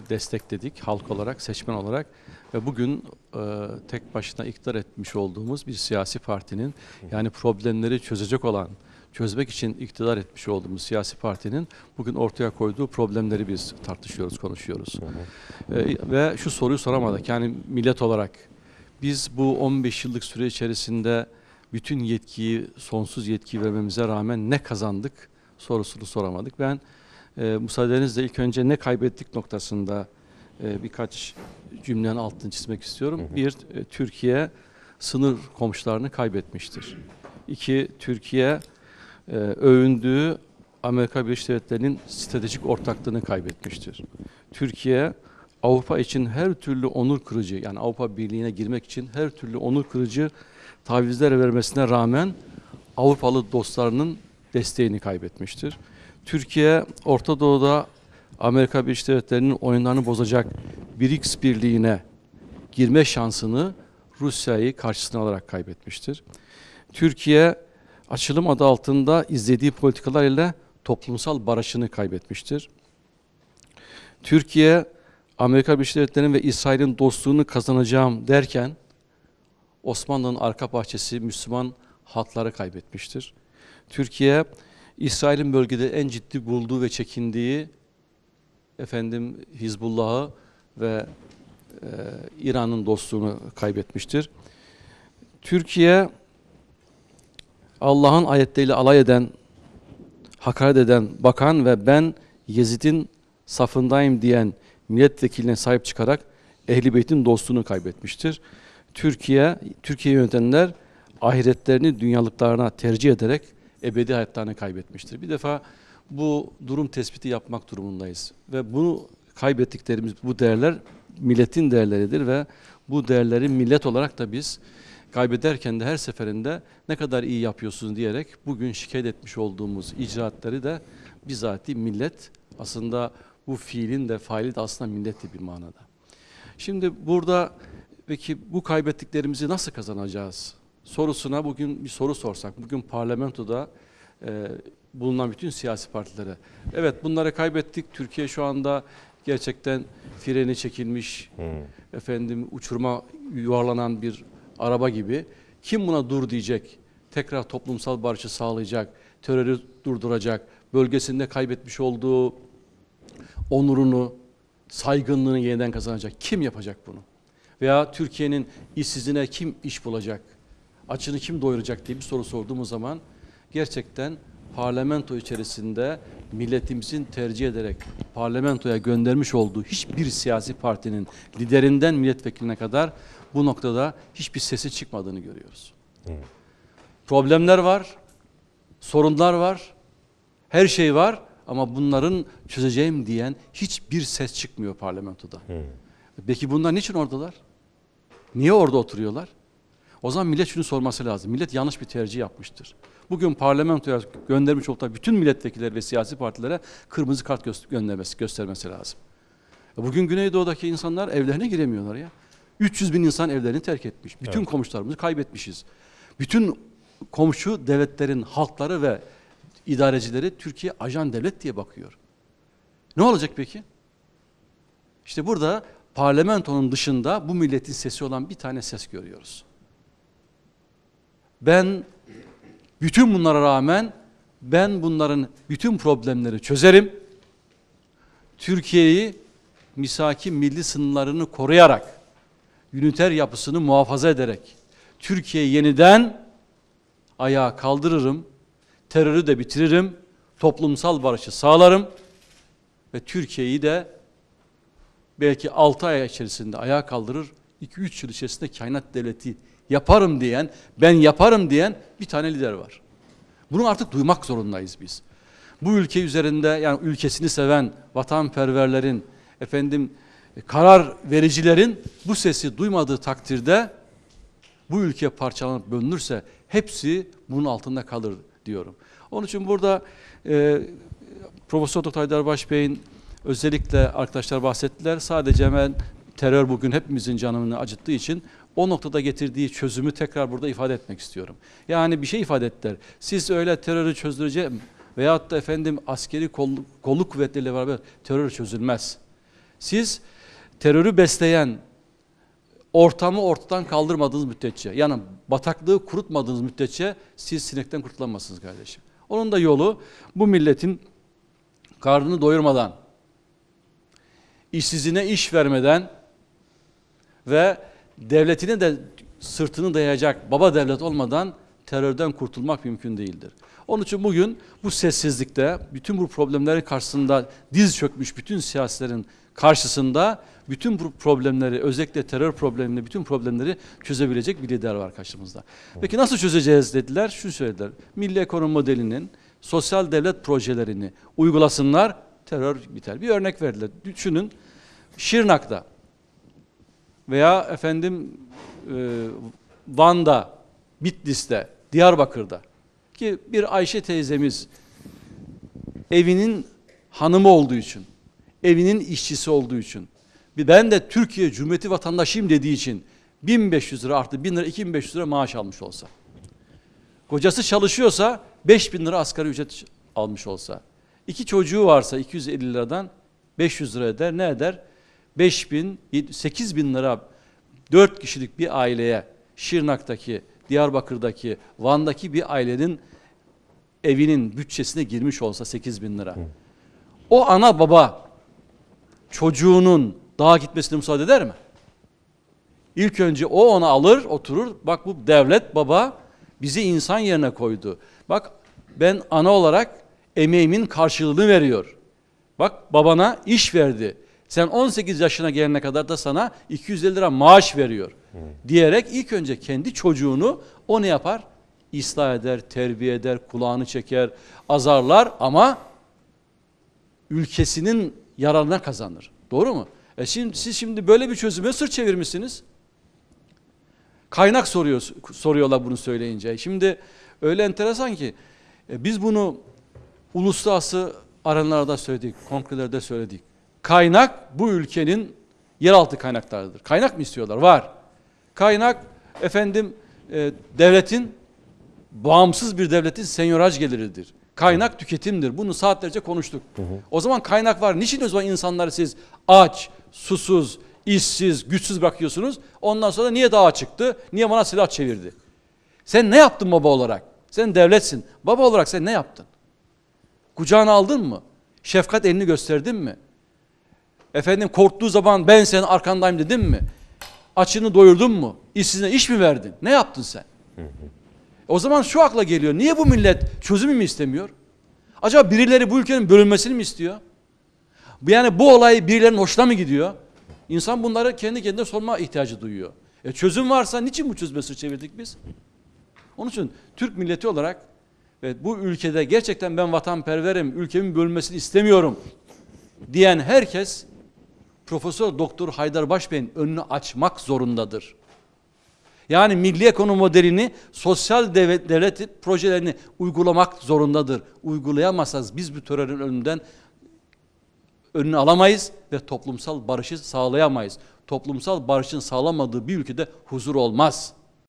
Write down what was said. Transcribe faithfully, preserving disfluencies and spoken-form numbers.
destekledik halk olarak, seçmen olarak ve bugün e, tek başına iktidar etmiş olduğumuz bir siyasi partinin, yani problemleri çözecek olan, çözmek için iktidar etmiş olduğumuz siyasi partinin bugün ortaya koyduğu problemleri biz tartışıyoruz, konuşuyoruz. Hı hı. E, ve şu soruyu soramadık, yani millet olarak biz bu on beş yıllık süre içerisinde bütün yetkiyi, sonsuz yetkiyi vermemize rağmen ne kazandık sorusunu soramadık. Ben e, müsaadenizle ilk önce ne kaybettik noktasında e, birkaç cümlenin altını çizmek istiyorum. Hı hı. Bir, e, Türkiye sınır komşularını kaybetmiştir. İki, Türkiye e, övündüğü Amerika Birleşik Devletleri'nin stratejik ortaklığını kaybetmiştir. Türkiye Avrupa için her türlü onur kırıcı, yani Avrupa Birliği'ne girmek için her türlü onur kırıcı tavizler vermesine rağmen Avrupalı dostlarının desteğini kaybetmiştir. Türkiye, Orta Doğu'da Amerika Birleşik Devletleri'nin oyunlarını bozacak B R I C S birliğine girme şansını Rusya'yı karşısına alarak kaybetmiştir. Türkiye, açılım adı altında izlediği politikalar ile toplumsal barışını kaybetmiştir. Türkiye, Amerika Birleşik Devletleri'nin ve İsrail'in dostluğunu kazanacağım derken Osmanlı'nın arka bahçesi Müslüman halkları kaybetmiştir. Türkiye, İsrail'in bölgede en ciddi bulduğu ve çekindiği efendim Hizbullah'ı ve e, İran'ın dostluğunu kaybetmiştir. Türkiye, Allah'ın ayetleriyle alay eden, hakaret eden bakan ve ben Yezid'in safındayım diyen milletvekiline sahip çıkarak Ehl-i Beyt'in dostluğunu kaybetmiştir. Türkiye, Türkiye yönetenler ahiretlerini dünyalıklarına tercih ederek ebedi hayatlarını kaybetmiştir. Bir defa bu durum tespiti yapmak durumundayız. Ve bunu kaybettiklerimiz, bu değerler milletin değerleridir ve bu değerleri millet olarak da biz kaybederken de her seferinde ne kadar iyi yapıyorsunuz diyerek bugün şikayet etmiş olduğumuz icraatları da bizatihi millet, aslında bu fiilin de faili de aslında milletti bir manada. Şimdi burada peki bu kaybettiklerimizi nasıl kazanacağız sorusuna bugün bir soru sorsak, bugün parlamentoda e, bulunan bütün siyasi partilere, evet bunları kaybettik, Türkiye şu anda gerçekten freni çekilmiş, hmm. efendim uçuruma yuvarlanan bir araba gibi, kim buna dur diyecek, tekrar toplumsal barışı sağlayacak, terörü durduracak, bölgesinde kaybetmiş olduğu onurunu, saygınlığını yeniden kazanacak, kim yapacak bunu? Veya Türkiye'nin işsizliğine kim iş bulacak, açını kim doyuracak diye bir soru sorduğumuz zaman gerçekten parlamento içerisinde milletimizin tercih ederek parlamentoya göndermiş olduğu hiçbir siyasi partinin liderinden milletvekiline kadar bu noktada hiçbir sesi çıkmadığını görüyoruz. Hı. Problemler var, sorunlar var, her şey var ama bunların çözeceğim diyen hiçbir ses çıkmıyor parlamentoda. Hı. Peki bunlar niçin oradalar? Niye orada oturuyorlar? O zaman millet şunu sorması lazım. Millet yanlış bir tercih yapmıştır. Bugün parlamentoya göndermiş olduğu bütün milletvekilleri ve siyasi partilere kırmızı kart gö göndermesi, göstermesi lazım. Bugün Güneydoğu'daki insanlar evlerine giremiyorlar ya. üç yüz bin insan evlerini terk etmiş. Bütün evet. komşularımızı kaybetmişiz. Bütün komşu devletlerin halkları ve idarecileri Türkiye ajan devlet diye bakıyor. Ne olacak peki? İşte burada parlamentonun dışında bu milletin sesi olan bir tane ses görüyoruz. Ben bütün bunlara rağmen ben bunların bütün problemleri çözerim. Türkiye'yi misaki milli sınırlarını koruyarak, üniter yapısını muhafaza ederek Türkiye'yi yeniden ayağa kaldırırım, terörü de bitiririm, toplumsal barışı sağlarım ve Türkiye'yi de belki altı ay içerisinde ayağa kaldırır, iki üç yıl içerisinde kainat devleti yaparım diyen, ben yaparım diyen bir tane lider var. Bunu artık duymak zorundayız biz. Bu ülke üzerinde, yani ülkesini seven vatanperverlerin, efendim karar vericilerin bu sesi duymadığı takdirde bu ülke parçalanıp bölünürse hepsi bunun altında kalır diyorum. Onun için burada e, Profesör Doktor Haydar Baş Bey'in özellikle arkadaşlar bahsettiler. Sadece hemen terör bugün hepimizin canını acıttığı için o noktada getirdiği çözümü tekrar burada ifade etmek istiyorum. Yani bir şey ifade ettiler. Siz öyle terörü çözdüreceğim veyahut da efendim askeri kolluk, kolluk kuvvetleriyle beraber terör çözülmez. Siz terörü besleyen ortamı ortadan kaldırmadığınız müddetçe, yani bataklığı kurutmadığınız müddetçe siz sinekten kurtulamazsınız kardeşim. Onun da yolu bu milletin karnını doyurmadan, işsizine iş vermeden ve devletine de sırtını dayayacak baba devlet olmadan terörden kurtulmak mümkün değildir. Onun için bugün bu sessizlikte, bütün bu problemlerin karşısında diz çökmüş bütün siyasilerin karşısında bütün bu problemleri, özellikle terör problemini, bütün problemleri çözebilecek bir lider var karşımızda. Peki nasıl çözeceğiz dediler? Şunu söylediler. Milli ekonomi modelinin sosyal devlet projelerini uygulasınlar, terör biter. Bir örnek verdiler. Düşünün, Şırnak'ta veya efendim e, Van'da, Bitlis'te, Diyarbakır'da ki bir Ayşe teyzemiz evinin hanımı olduğu için, evinin işçisi olduğu için, ben de Türkiye Cumhuriyeti vatandaşıyım dediği için bin beş yüz lira artı bin lira, iki bin beş yüz lira maaş almış olsa, kocası çalışıyorsa beş bin lira asgari ücret almış olsa, iki çocuğu varsa iki yüz elli liradan beş yüz lira eder, ne eder? beş bin, sekiz bin lira dört kişilik bir aileye, Şırnak'taki, Diyarbakır'daki, Van'daki bir ailenin evinin bütçesine girmiş olsa sekiz bin lira. Hı. O ana baba çocuğunun dağa gitmesine müsaade eder mi? İlk önce o onu alır, oturur. Bak bu devlet baba bizi insan yerine koydu. Bak ben ana olarak emeğimin karşılığını veriyor. Bak babana iş verdi. Sen on sekiz yaşına gelene kadar da sana iki yüz elli lira maaş veriyor. Hmm. Diyerek ilk önce kendi çocuğunu o ne yapar? İslah eder, terbiye eder, kulağını çeker, azarlar ama ülkesinin yararına kazanır. Doğru mu? E şimdi, siz şimdi böyle bir çözüme sırt çevirmişsiniz. Kaynak soruyor, soruyorlar bunu söyleyince. Şimdi öyle enteresan ki e, biz bunu uluslararası arenlarda söyledik, kongrelerde söyledik. Kaynak bu ülkenin yeraltı kaynaklarıdır. Kaynak mı istiyorlar? Var. Kaynak efendim e, devletin, bağımsız bir devletin senyoraj geliridir. Kaynak tüketimdir. Bunu saatlerce konuştuk. Hı hı. O zaman kaynak var. Niçin o zaman insanları siz aç, susuz, işsiz, güçsüz bırakıyorsunuz? Ondan sonra niye dağa çıktı? Niye bana silah çevirdi? Sen ne yaptın baba olarak? Sen devletsin. Baba olarak sen ne yaptın? Kucağına aldın mı? Şefkat elini gösterdin mi? Efendim korktuğu zaman ben senin arkandayım dedim mi? Açını doyurdun mu? İşsizine iş mi verdin? Ne yaptın sen? Hı hı. O zaman şu akla geliyor. Niye bu millet çözümü mü istemiyor? Acaba birileri bu ülkenin bölünmesini mi istiyor? Yani bu olay birilerinin hoşuna mı gidiyor? İnsan bunları kendi kendine sorma ihtiyacı duyuyor. E çözüm varsa niçin bu çözüme sırt çevirdik biz? Onun için Türk milleti olarak ve bu ülkede gerçekten ben vatanperverim, ülkemin bölünmesini istemiyorum diyen herkes Profesör Doktor Haydar Başbey'in önünü açmak zorundadır. Yani milli ekonomi modelini, sosyal devlet, devlet projelerini uygulamak zorundadır. Uygulayamazsanız biz bu terörün önünden önünü alamayız ve toplumsal barışı sağlayamayız. Toplumsal barışın sağlamadığı bir ülkede huzur olmaz.